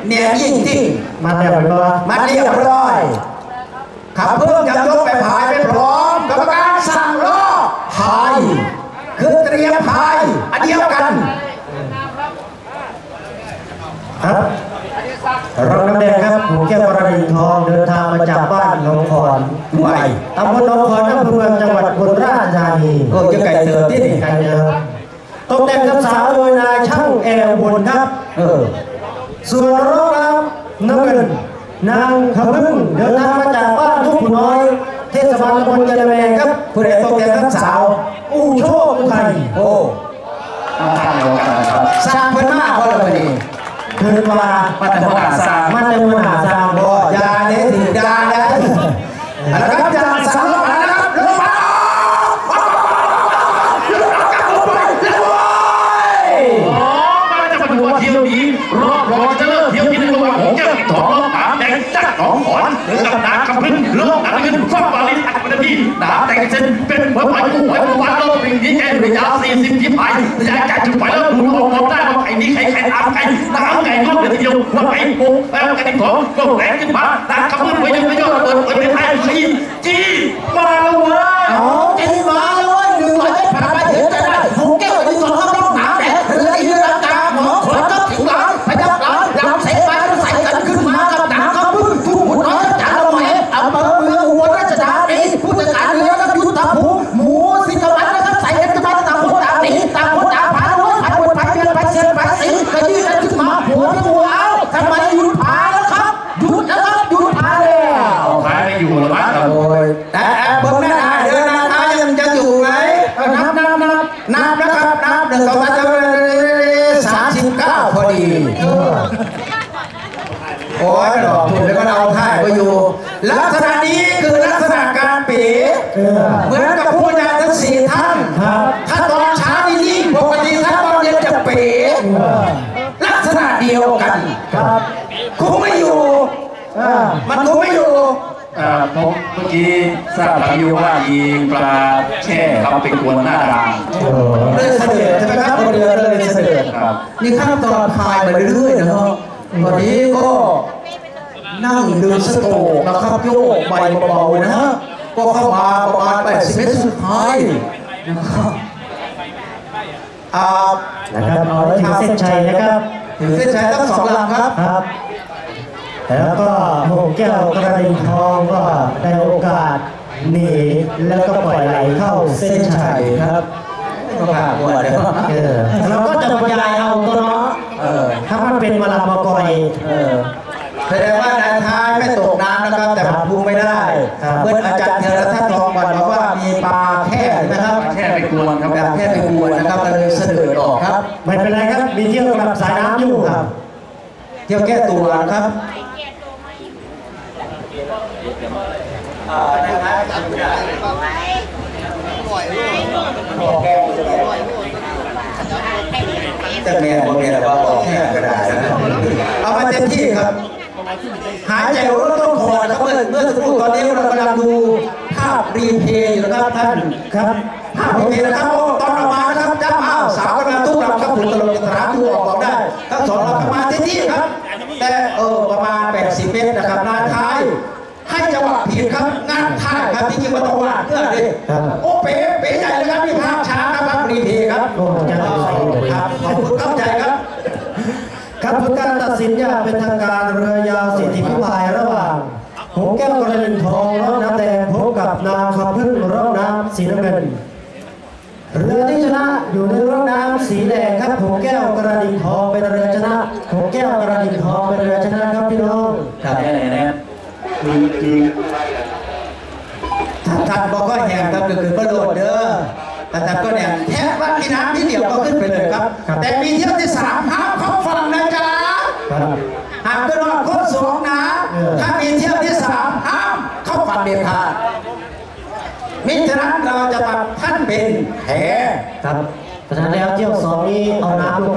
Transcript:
เนี่ยยิ่งที่มาเรียบร้อยขับเพิ่มยังยกไปพายไปพร้อมกรรมการสั่งล้อพายคือเตรียมพายอันเดียวกันครับรถน้ำแดงครับหมูแก้วกระดิ่งทองเดินทางมาจากบ้านหนองขอนด้วยตำบลหนองขอนอำเภอเมืองจังหวัดอุบลราชธานีก็จะไก่เติมที่ไก่เติมตกแต่งกับสาวโดยนายช่างแอลบนครับส่วนรถน้ำเงินนางขพึ่งเดินทางมาจากบ้านทุกผู้น้อยเทศบาลตำบลยะแมงครับผู้ใดตกแต่งกับสาวอู้โชคไทยโอ้สร้างเพื่อนมากเพราะอะไรนี่เพิ่นว่ามาแต่มหาศาลบ่ยาเนถึงยาได้แล้วครับยาสารพัดนะครับลงมาจะมาดูว่าเที่ยวนี้รอบรอจะเลิกเที่ยวที่ระหว่างของแก้วทองน้ำแดงจักรของขอนหรือกับน้ำคำพึ่งเรื่องน้ำขึ้นฟ้าบาลินอัครดีน้ำแดงเส้นเป็นหัวไหล่กู้หัววันโลกปีนี้แกระยะ40ที่ผ่านระยะจากจุดหมายแล้วดูออกได้ว่าไอ้นี้ใครน้ำไก่รอบเดียวว่าไอ้ปุ๊บแล้วกันของก็แรงขึ้นมาน้ำคำพึ่งไปยังไม่ยอมเปิดไปให้จีมาเลยจีมาเลยหนึ่งร้อยผ่านไปถึงจะได้ผมแก้วที่สองครับน้องหนาแดดเรือที่ราคาหมอขวัญก็ถึงร้านพยับร้านลำเสไปใส่กันขึ้นมากับหนังคำพึ่งทุกหมุนน้อยจ่าเราไหมอำเภอเมืองอุบลราชธานีผู้จัดการเรือก็ยุทธภูมิหมูสิกวัฒน์นะครับใส่กันขึ้นมาตามหัวตามตีตามหัวตามผาล้วนผัดบนผัดเปลี่ยนผัดเสียนผัดสีกระยืดกันขึ้นมาหัวที่หัวเอาทำไมหยุดผาแล้วครับหยุดนะครับหยุดผาแล้วผาไม่อยู่หรอวะโอ้ยแต่บนหน้าเดินหน้าท้ายยังจะอยู่ไหมนับนะครับนับ1 2 3 39พอดีโอ้ยดอกถูกแล้วก็เอาท่ายไปอยู่ลักษณะนี้คือลักษณะการเป๋เหมือนกับผู้ญาทั้ง4ท่านถ้าตอนเช้านี่ปกติถ้าตอนเย็นจะเป๋ลักษณะเดียวกันคงไม่อยู่มันคงไม่อยู่ผมเมื่อกี้ทราบทางยูว่ามีปลาแช่เขาไปกวนหน้ารางเลยเสด็จใช่ไหมครับเรือเลยเสด็จนี่ขั้นตอนพายมาเรื่อยๆนะครับวันนี้ก็นั่งเดินสโตกนะครับโยกใบเบาๆนะฮะก็เข้ามาประมาณ80 เมตรสุดท้ายนะครับเอาไว้ถึงเส้นชัยนะครับถึงเส้นชัยทั้ง2 ลำครับแล้วก็หมูแก้วกระดิ่งทองก็ได้โอกาสหนีแล้วก็ปล่อยไหลเข้าเส้นชัยครับเราก็จะบรรยายเอาตัวเนาะถ้ามันเป็นมาลามากอยแสดงว่านายท้ายไม่ตกน้ำนะครับแต่พูไม่ได้เมื่ออาจารย์เทระท่านทองบอกว่ามีปลาแค่นะครับแค่ไปกวนครับแค่ไปกวนนะครับเลยเสด็จออกครับไม่เป็นไรครับมีเที่ยวกับสายน้ำอยู่ครับเที่ยวแก้ตัวครับแต่แม่บอกเนี่ยว่าแค่กระดาษนะเอามาเต็มที่ครับหายใจก็ต้องคอนะครับเมื่อสักครู่ตอนนี้เรากำลังดูภาพรีเพย์อยู่นะครับท่านครับภาพรีเพย์นะครับตอนออกมานะครับจ้าสาวกำลังทุกลำครับผมตลกตราทุกออกได้ทั้ง2 ลำมาเต็มที่ครับแต่ประมาณ80 เมตรนะครับนาท้ายให้จังหวะผิดครับงานท่ายครับที่จริงมันต้องวาดเพื่อดิโอ้เป๋ใหญ่เลยครับนี่ภาพช้าครับรีเพย์ครับขอบคุณเข้าใจครับครับผลการตัดสินอย่างเป็นทางการเรือยาว40 ฝีพายระหว่างหงแก้วกระดิ่งทองรถน้ำแดงพบกับนางคำพึ่งรถน้ำสีน้ำเงินเรือที่ชนะอยู่ในรถน้ำสีแดงครับหงแก้วกระดิ่งทองเป็นเรือชนะหงแก้วกระดิ่งทองเป็นเรือชนะครับพี่น้องครับแน่นะครับท่านบอกว่าแห่งครับคือประโดดเด้อแต่ก็เนี่ยแค่ว่าที่น้ำที่เดียวก็ขึ้นไปเลยครับแต่มีเที่ยวที่3ห้ามเข้าฝั่งนะจ๊ะหากเป็นรอบข้อ2นะถ้ามีเที่ยวที่3ห้ามเข้าฝั่งเด็ดขาดมิฉะนั้นเราจะตัดท่านเป็นแพ้ครับเพราะฉะนั้นแล้วเที่ยว2นี้เอาน้ำลงไป